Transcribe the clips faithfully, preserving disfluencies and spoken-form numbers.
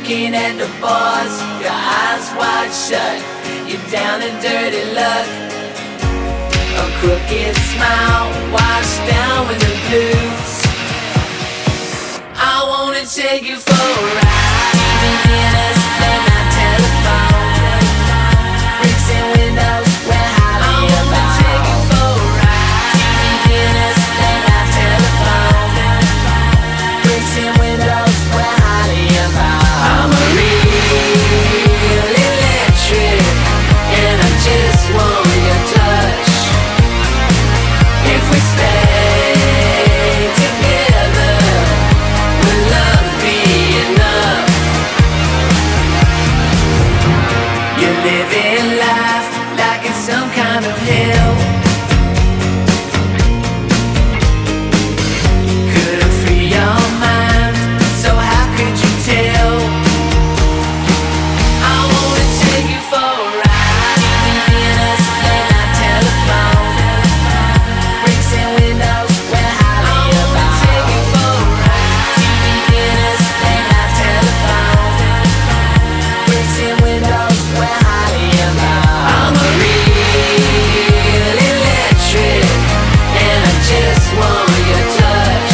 looking at the bars, your eyes wide shut. You're down in dirty luck. A crooked smile washed down with the blues. I wanna take you for a ride, even in a late-night telephone. Bricks and windows, we're highly about. I wanna take you for a ride, even in a late-night telephone. Bricks and windows, we're highly about. I'm a real electric, and I just want your touch. If we stay together, will love be enough? You're living life like it's some kind of hell. Couldn't free your mind, so how could you tell? I wanna take you for a ride, even in a late-night telephone. Bricks and windows, we're highly about. I wanna take you for a ride, even in a late-night telephone. Bricks and windows, we're highly about. I'm a real electric, and I just want your touch.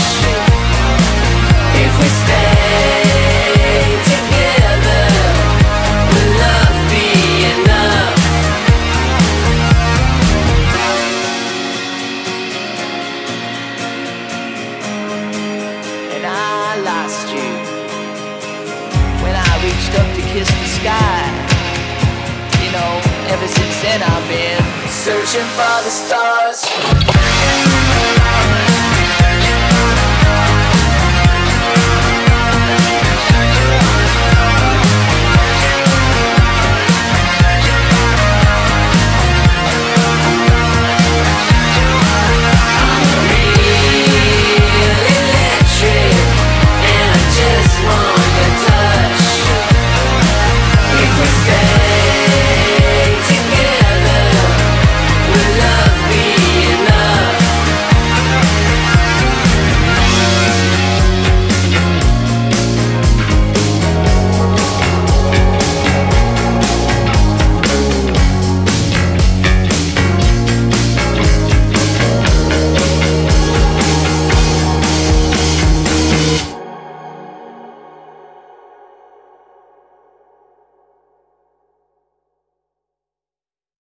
If we stay together, will love be enough? And I lost you when I reached up to kiss the sky. You know, ever since then I've been searching for the stars.